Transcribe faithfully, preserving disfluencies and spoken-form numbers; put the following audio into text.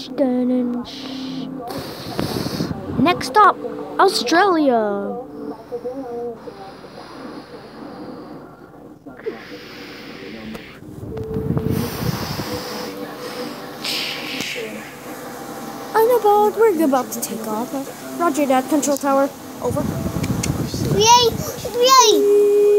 Next stop, Australia. Unaballed, we're about to take off. Roger that, control tower. Over. Yay! Yay!